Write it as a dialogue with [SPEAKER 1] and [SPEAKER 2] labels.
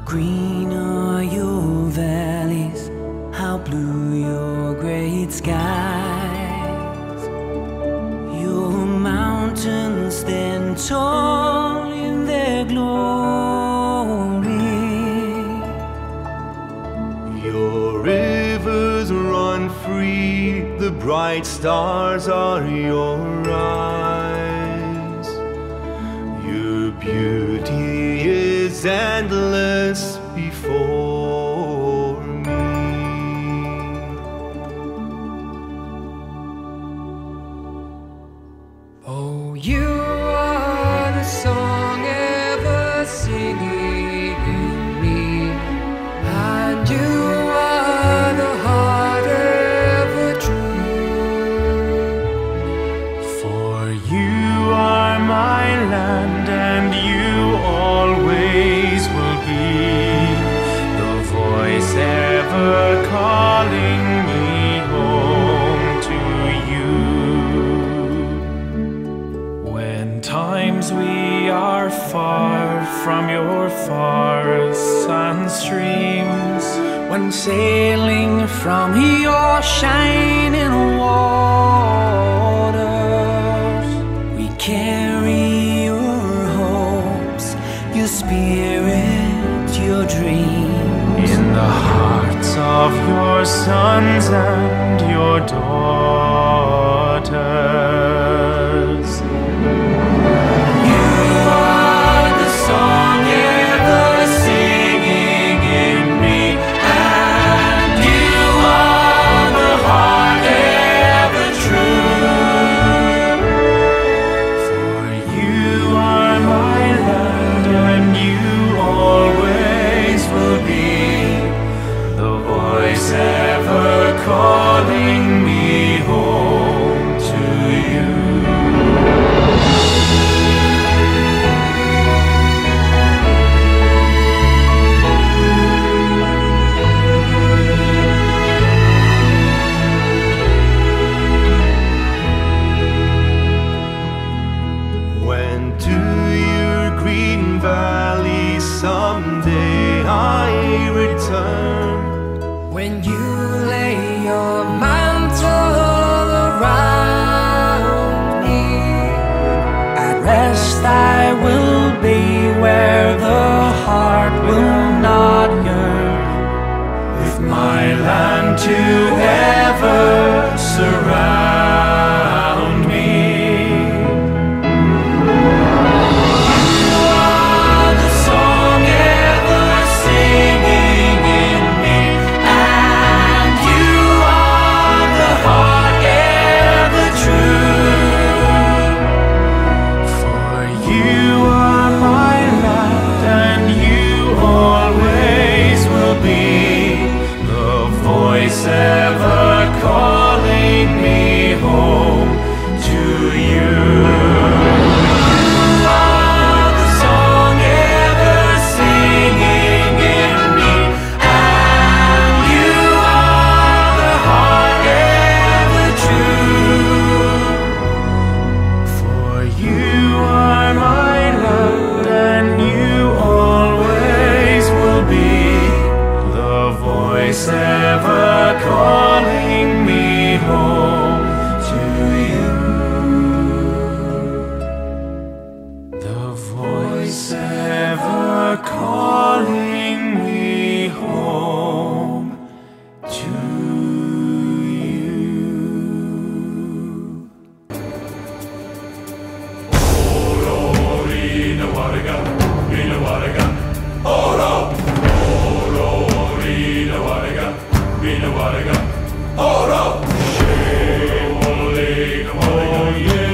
[SPEAKER 1] green are your valleys, how blue your great skies. Your mountains stand tall in their glory.
[SPEAKER 2] Your rivers run free, the bright stars are your eyes. Your beauty is endless before me.
[SPEAKER 3] Oh, you are the song ever singing in me, and you are the heart ever true.
[SPEAKER 2] For you are my land, and you always will be the voice ever calling me home to you. When times we are far from your forests and streams,
[SPEAKER 1] When sailing from your shining waters, we carry your hopes, your spirit, your dreams.
[SPEAKER 2] in the hearts of your sons and your daughters.
[SPEAKER 1] You are the song ever singing in me, and you are the heart ever true.
[SPEAKER 2] For you are my land, and you always will be the voice ever calling me home to you. When to your green valley someday I return,
[SPEAKER 3] When you lay your mantle around me,
[SPEAKER 1] At rest I will be where the heart will not yearn,
[SPEAKER 2] with my land to ever surround me.
[SPEAKER 1] You are the song ever singing in me, and you are the heart ever true.
[SPEAKER 2] For you are my land, and you always will be the voice ever calling me home to you.
[SPEAKER 1] You are the song ever singing in me, and you are the heart ever true.
[SPEAKER 2] For you are my land, and you always will be the voice ever calling me home to you. The voice ever calling me home to you. Oh yeah.